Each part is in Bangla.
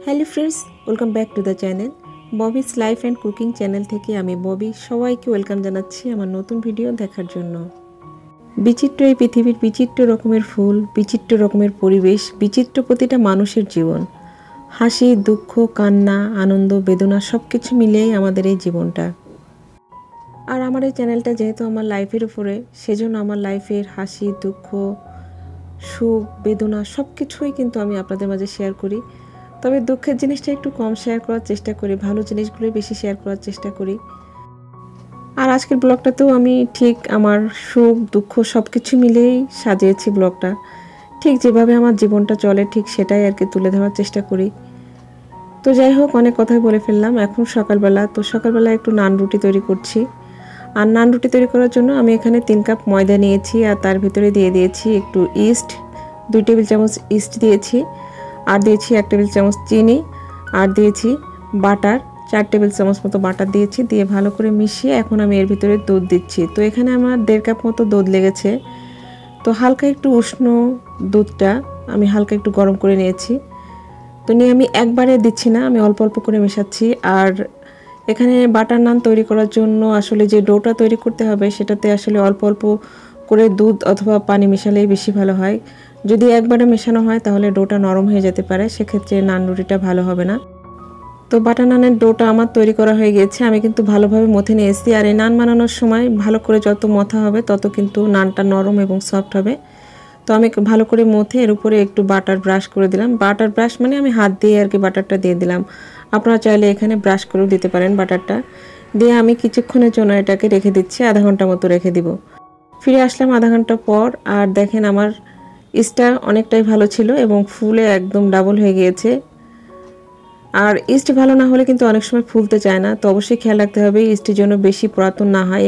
Hello friends, welcome back to the channel Bobby's life and cooking channel থেকে আমি ববি সবাইকে ওয়েলকাম জানাচ্ছি আমার নতুন ভিডিও দেখার জন্য। বিচিত্র এই পৃথিবীর বিচিত্র রকমের ফুল, বিচিত্র রকমের পরিবেশ, বিচিত্র প্রতিটা মানুষের জীবন, হাসি, দুঃখ, কান্না, আনন্দ, বেদনা সব কিছু মিলিয়েই আমাদের এই জীবনটা। আর আমার এই চ্যানেলটা যেহেতু আমার লাইফের উপরে, সেজন্য আমার লাইফের হাসি, দুঃখ, সুখ, বেদনা সব কিছুই কিন্তু আমি আপনাদের মাঝে শেয়ার করি। তবে দুঃখের জিনিসটা একটু কম শেয়ার করার চেষ্টা করি, ভালো জিনিসগুলোই বেশি শেয়ার করার চেষ্টা করি। আর আজকের ব্লগটাতেও আমি ঠিক আমার সুখ দুঃখ সব কিছু মিলেই সাজিয়েছি ব্লগটা। ঠিক যেভাবে আমার জীবনটা চলে ঠিক সেটাই আর কি তুলে ধরার চেষ্টা করি। তো যাই হোক, অনেক কথাই বলে ফেললাম। এখন সকালবেলা, তো সকালবেলা একটু নান রুটি তৈরি করছি। আর নান রুটি তৈরি করার জন্য আমি এখানে 3 কাপ ময়দা নিয়েছি, আর তার ভিতরে দিয়ে দিয়েছি একটু ইস্ট, 2 টেবিল চামচ ইস্ট দিয়েছি, আর দিয়েছি 1 টেবিল চামচ চিনি, আর দিয়েছি বাটার, 4 টেবিল চামচ মতো বাটার দিয়েছি। দিয়ে ভালো করে মিশিয়ে এখন আমি এর ভিতরে দুধ দিচ্ছি। তো এখানে আমার 1.5 কাপ মতো দুধ লেগেছে। তো হালকা একটু উষ্ণ দুধটা আমি হালকা একটু গরম করে নিয়েছি। তো নিয়ে আমি একবারে দিচ্ছি না, আমি অল্প অল্প করে মেশাচ্ছি। আর এখানে বাটার নান তৈরি করার জন্য আসলে যে ডোটা তৈরি করতে হবে সেটাতে আসলে অল্প অল্প করে দুধ অথবা পানি মেশালেই বেশি ভালো হয়। যদি একবারে মেশানো হয় তাহলে ডোটা নরম হয়ে যেতে পারে, সেক্ষেত্রে নান রুটিটা ভালো হবে না। তো বাটার নানের ডোটা আমার তৈরি করা হয়ে গেছে, আমি কিন্তু ভালোভাবে মথে নিয়েছি। আর এই নান বানানোর সময় ভালো করে যত মথা হবে তত কিন্তু নানটা নরম এবং সফট হবে। তো আমি ভালো করে মথে এর উপরে একটু বাটার ব্রাশ করে দিলাম। বাটার ব্রাশ মানে আমি হাত দিয়ে আর কি বাটারটা দিয়ে দিলাম। আপনারা চাইলে এখানে ব্রাশ করেও দিতে পারেন বাটারটা। দিয়ে আমি কিছুক্ষণের জন্য এটাকে রেখে দিচ্ছি, আধা ঘন্টা মতো রেখে দিব। ফিরে আসলাম আধা ঘন্টা পর, আর দেখেন আমার ইস্টটা অনেকটাই ভালো ছিল এবং ফুলে একদম ডাবল হয়ে গিয়েছে। আর ইস্ট ভালো না হলে কিন্তু অনেক সময় ফুলতে চায় না, তো অবশ্যই খেয়াল রাখতে হবে ইস্টের জন্য বেশি পুরাতন না হয়।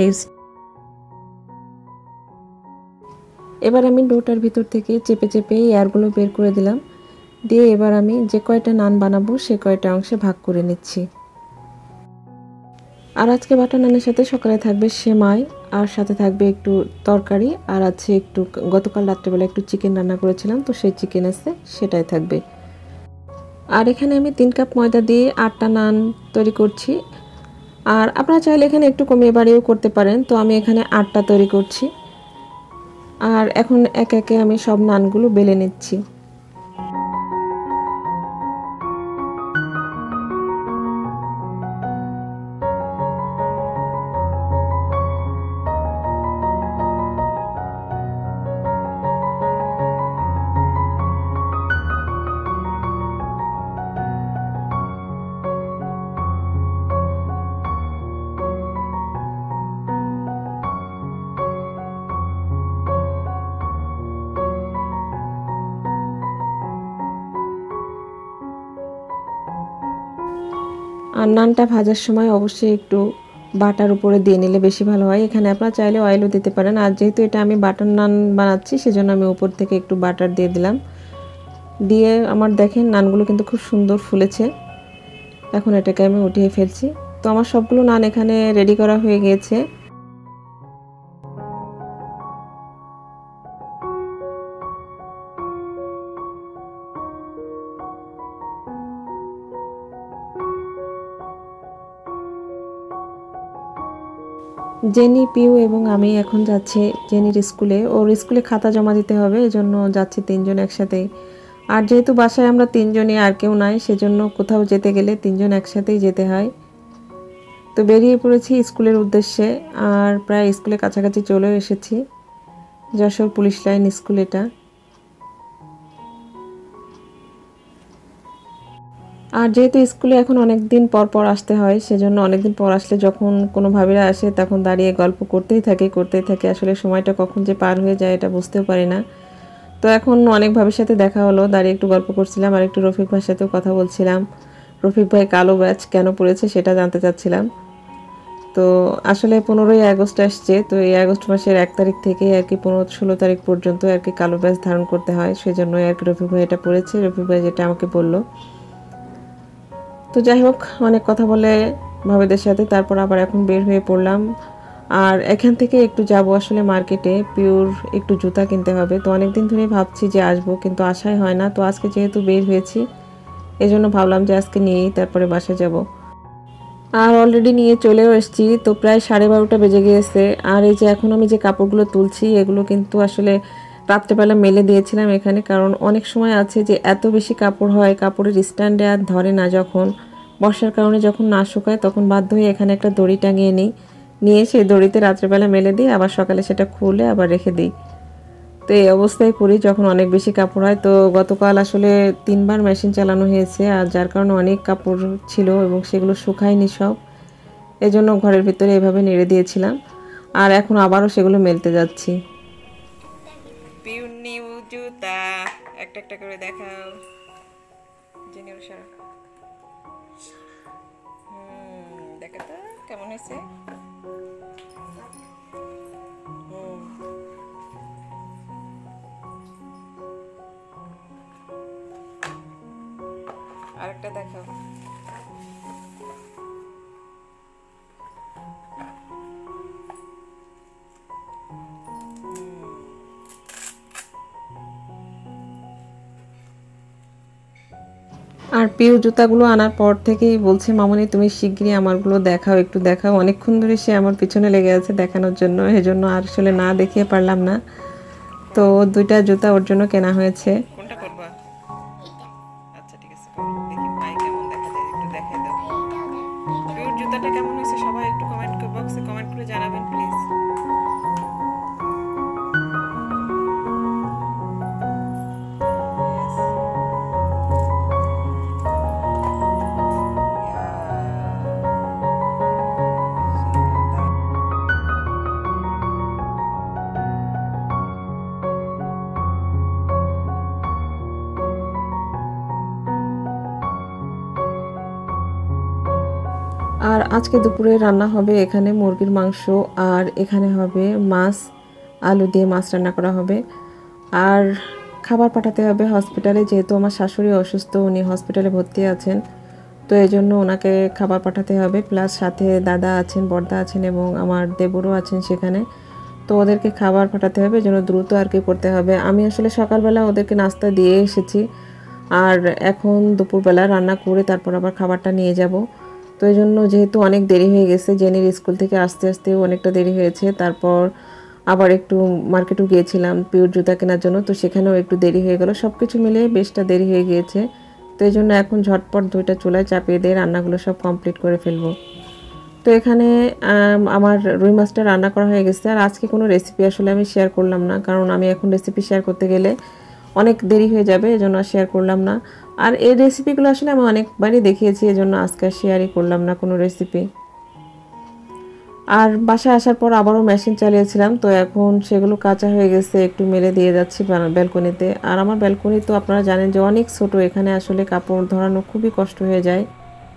এবার আমি ডোটার ভিতর থেকে চেপে চেপে এয়ারগুলো বের করে দিলাম। দিয়ে এবার আমি যে কয়টা নান বানাবো সে কয়টা অংশে ভাগ করে নিচ্ছি। আর আজকে বাটার নানের সাথে সকালে থাকবে সেমাই, আর সাথে থাকবে একটু তরকারি, আর আছে একটু গতকাল রাত্রেবেলা একটু চিকেন রান্না করেছিলাম, তো সেই চিকেন আছে সেটাই থাকবে। আর এখানে আমি 3 কাপ ময়দা দিয়ে 8টা নান তৈরি করছি। আর আপনারা চাইলে এখানে একটু কমিয়ে বাড়িয়েও করতে পারেন। তো আমি এখানে 8টা তৈরি করছি। আর এখন একে একে আমি সব নানগুলো বেলে নিচ্ছি। আর নানটা ভাজার সময় অবশ্যই একটু বাটার উপরে দিয়ে নিলে বেশি ভালো হয়। এখানে আপনারা চাইলে অয়েলও দিতে পারেন। আর যেহেতু এটা আমি বাটার নান বানাচ্ছি সেজন্য আমি উপর থেকে একটু বাটার দিয়ে দিলাম। দিয়ে আমার দেখেন নানগুলো কিন্তু খুব সুন্দর ফুলেছে। এখন এটাকে আমি উঠিয়ে ফেলছি। তো আমার সবগুলো নান এখানে রেডি করা হয়ে গিয়েছে। জেনি, পিউ এবং আমি এখন যাচ্ছি জেনির স্কুলে। ওর স্কুলে খাতা জমা দিতে হবে, এজন্য যাচ্ছি 3 জন একসাথে। আর যেহেতু বাসায় আমরা 3 জনই, আর কেউ নাই, সেজন্য কোথাও যেতে গেলে 3 জন একসাথেই যেতে হয়। তো বেরিয়ে পড়েছি স্কুলের উদ্দেশ্যে। আর প্রায় স্কুলের কাছাকাছি চলে এসেছি। যশোর পুলিশ লাইন স্কুল এটা। আর যেহেতু স্কুলে এখন অনেক দিন পর পর আসতে হয়, সেজন্য অনেক দিন পর আসলে যখন কোনো ভাবিরা আসে তখন দাঁড়িয়ে গল্প করতেই থাকে। আসলে সময়টা কখন যে পার হয়ে যায় এটা বুঝতেও পারি না। তো এখন অনেক ভাবির সাথে দেখা হলো, দাঁড়িয়ে একটু গল্প করছিলাম, আর একটু রফিক ভাইয়ের সাথেও কথা বলছিলাম। রফিক ভাই কালো ব্যাচ কেন পড়েছে সেটা জানতে চাচ্ছিলাম। তো আসলে 15ই আগস্ট আসছে, তো এই আগস্ট মাসের 1 তারিখ থেকে আর কি 15-16 তারিখ পর্যন্ত আর কি কালো ব্যাচ ধারণ করতে হয়, সেজন্যই আর কি রফিক ভাই এটা পড়েছে। রফিক ভাই যেটা আমাকে বললো। তো যাই হোক, অনেক কথা বলে ভাবিদের সাথে তারপর আবার এখন বের হয়ে পড়লাম। আর এখান থেকে একটু যাব আসলে মার্কেটে, পিওর একটু জুতা কিনতে হবে। তো অনেক দিন ধরেই ভাবছি যে আসবো, কিন্তু আসাই হয় না। তো আজকে যেহেতু বের হয়েছি এই জন্য ভাবলাম যে আজকে নিয়েই তারপরে বাসায় যাব। আর অলরেডি নিয়ে চলেও এসেছি, তো প্রায় 12:30 বেজে গিয়েছে। আর এই যে এখন আমি যে কাপড়গুলো তুলছি এগুলো কিন্তু আসলে রাত্রেবেলা মেলে দিয়েছিলাম এখানে, কারণ অনেক সময় আছে যে এত বেশি কাপড় হয়, কাপড়ের স্ট্যান্ডে আর ধরে না, যখন বর্ষার কারণে যখন না শুকায় তখন বাধ্য হয়ে এখানে একটা দড়ি টাঙিয়ে নিয়ে সেই দড়িতে রাত্রেবেলা মেলে দিই, আবার সকালে সেটা খুলে আবার রেখে দিই। তো এই অবস্থায় করি যখন অনেক বেশি কাপড় হয়। তো গতকাল আসলে 3বার মেশিন চালানো হয়েছে, আর যার কারণে অনেক কাপড় ছিল এবং সেগুলো শুকায়নি সব, এজন্য ঘরের ভিতরে এভাবে নেড়ে দিয়েছিলাম। আর এখন আবারও সেগুলো মেলতে যাচ্ছি। নিউ জুতা একটা একটা করে দেখাও। দেখো তো কেমন হয়েছে। আরেকটা দেখাও। আর পিউ জুতাগুলো আনার পর থেকেই বলছে, মামনি তুমি শিগগিরই আমারগুলো দেখাও, একটু দেখাও। অনেকক্ষণ ধরে সে আমার পিছনে লেগে আছে দেখানোর জন্য, এজন্য আর আসলে না দেখিয়ে পারলাম না। তো 2টা জুতা ওর জন্য কেনা হয়েছে। কোনটা করবা? আচ্ছা ঠিক আছে, দেখি পাই কেমন দেখা যায়, একটু দেখাই দাও। পিউর জুতাটা কেমন হয়েছে সবাই একটু কমেন্ট বক্সে কমেন্ট করে জানাবেন প্লিজ। আর আজকে দুপুরে রান্না হবে এখানে মুরগির মাংস, আর এখানে হবে মাছ, আলু দিয়ে মাছ রান্না করা হবে। আর খাবার পাঠাতে হবে হসপিটালে, যেহেতু আমার শাশুড়ি অসুস্থ, উনি হসপিটালে ভর্তি আছেন, তো এই জন্য ওনাকে খাবার পাঠাতে হবে। প্লাস সাথে দাদা আছেন, বড়দা আছেন এবং আমার দেবরও আছেন সেখানে, তো ওদেরকে খাবার পাঠাতে হবে, এই জন্য দ্রুত আর কি করতে হবে। আমি আসলে সকালবেলা ওদেরকে নাস্তা দিয়ে এসেছি, আর এখন দুপুরবেলা রান্না করে তারপর আবার খাবারটা নিয়ে যাব। তো এই জন্য যেহেতু অনেক দেরি হয়ে গেছে, জেনির স্কুল থেকে আসতে আসতেও অনেকটা দেরি হয়েছে, তারপর আবার একটু মার্কেটও গিয়েছিলাম পিওর জুতা কেনার জন্য, তো সেখানেও একটু দেরি হয়ে গেল, সব কিছু মিলে বেশটা দেরি হয়ে গিয়েছে। তো এই জন্য এখন ঝটপট 2টা চুলায় চাপিয়ে দিয়ে রান্নাগুলো সব কমপ্লিট করে ফেলবো। তো এখানে আমার রুই মাছটা রান্না করা হয়ে গেছে। আর আজকে কোনো রেসিপি আসলে আমি শেয়ার করলাম না, কারণ আমি এখন রেসিপি শেয়ার করতে গেলে অনেক দেরি হয়ে যাবে, এজন্য আর শেয়ার করলাম না। আর এই রেসিপিগুলো আসলে আমি অনেকবারই দেখিয়েছি, এজন্য আজকে শেয়ারই করলাম না কোনো রেসিপি। আর বাসায় আসার পর আবারও মেশিন চালিয়েছিলাম, তো এখন সেগুলো কাঁচা হয়ে গেছে, একটু মেলে দিয়ে যাচ্ছি ব্যালকনিতে। আর আমার ব্যালকনি তো আপনারা জানেন যে অনেক ছোট, এখানে আসলে কাপড় ধরানো খুবই কষ্ট হয়ে যায়।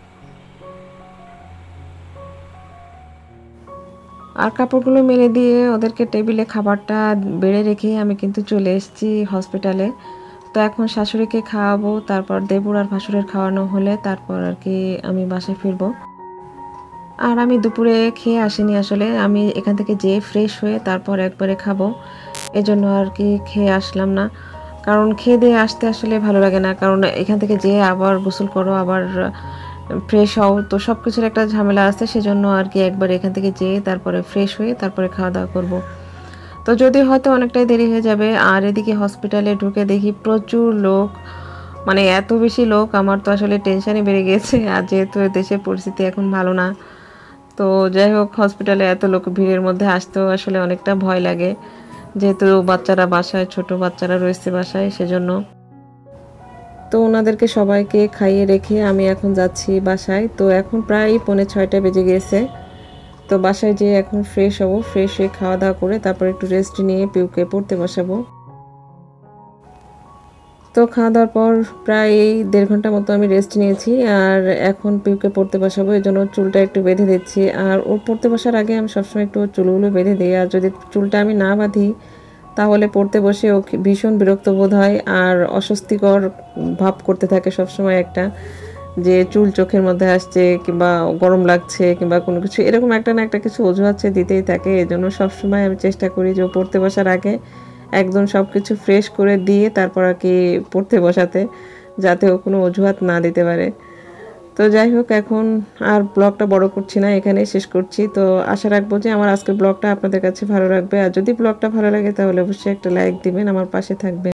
আর কাপড়গুলো মেলে দিয়ে ওদেরকে টেবিলে খাবারটা বেড়ে রেখে আমি কিন্তু চলে এসেছি হসপিটালে। তো এখন শাশুড়িকে খাওয়াবো, তারপর দেবর আর ভাসুরের খাওয়ানো হলে তারপর আর কি আমি বাসায় ফিরবো। আর আমি দুপুরে খেয়ে আসিনি আসলে, আমি এখান থেকে যেয়ে ফ্রেশ হয়ে তারপর একবারে খাবো, এজন্য আর কি খেয়ে আসলাম না। কারণ খেয়ে দিয়ে আসতে আসলে ভালো লাগে না, কারণ এখান থেকে যেয়ে আবার গোসল করো, আবার ফ্রেশ হও, তো সব কিছুর একটা ঝামেলা আছে, সেজন্য আর কি একবার এখান থেকে যেয়ে তারপরে ফ্রেশ হয়ে তারপরে খাওয়া দাওয়া করবো। তো যদি হয়তো অনেকটাই দেরি হয়ে যাবে। আর এদিকে হসপিটালে ঢুকে দেখি প্রচুর লোক, মানে এত বেশি লোক, আমার তো আসলে টেনশনই বেড়ে গিয়েছে। আর যেহেতু দেশের পরিস্থিতি এখন ভালো না, তো যাই হোক হসপিটালে এত লোক ভিড়ের মধ্যে আসতেও আসলে অনেকটা ভয় লাগে, যেহেতু বাচ্চারা বাসায়, ছোট বাচ্চারা রয়েছে বাসায়, সেজন্য। তো ওনাদেরকে সবাইকে খাইয়ে রেখে আমি এখন যাচ্ছি বাসায়। তো এখন প্রায় 5:45 বেজে গিয়েছে। তো বাসায় যেয়ে এখন ফ্রেশ হব, ফ্রেশ হয়ে খাওয়া দাওয়া করে তারপর একটু রেস্ট নিয়ে পিউকে পড়তে বসাবো। তো খাওয়া দাওয়ার পর প্রায় 1.5 ঘন্টা মতো আমি রেস্ট নিয়েছি, আর এখন পিউকে পড়তে বসাবো, এই জন্য চুলটা একটু বেঁধে দিচ্ছি। আর ওর পড়তে বসার আগে আমি সবসময় একটু চুলগুলো বেঁধে দিই, আর যদি চুলটা আমি না বাঁধি তাহলে পড়তে বসে ও ভীষণ বিরক্ত বোধ হয়, আর অস্বস্তিকর ভাব করতে থাকে সবসময় একটা, যে চুল চোখের মধ্যে আসছে কিংবা গরম লাগছে কিংবা কোনো কিছু, এরকম একটা না একটা কিছু অজুহাত দিতেই থাকে। এজন্য সবসময় আমি চেষ্টা করি যে ও পড়তে বসার আগে একদম সব কিছু ফ্রেশ করে দিয়ে তারপর আর কি পড়তে বসাতে। যাতে ও কোনো অজুহাত না দিতে পারে। তো যাই হোক, এখন আর ব্লগটা বড় করছি না, এখানেই শেষ করছি। তো আশা রাখবো যে আমার আজকের ব্লগটা আপনাদের কাছে ভালো লাগবে। আর যদি ব্লগটা ভালো লাগে তাহলে অবশ্যই একটা লাইক দিবেন, আমার পাশে থাকবেন।